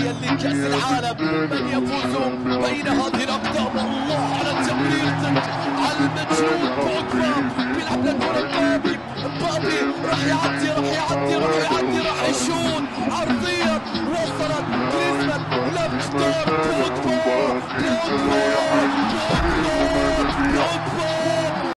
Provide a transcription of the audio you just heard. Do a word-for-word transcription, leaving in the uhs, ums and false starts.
نهائيا لكأس العالم. من يفوز بين هذه الأقدام؟ الله على تمريرتك على المجنون بوجبا، بيلعب لكرة مبابي. مبابي راح يعدي راح يعدي راح يعدي راح يشوط عرضيا، وصلت جريزمان لمس دور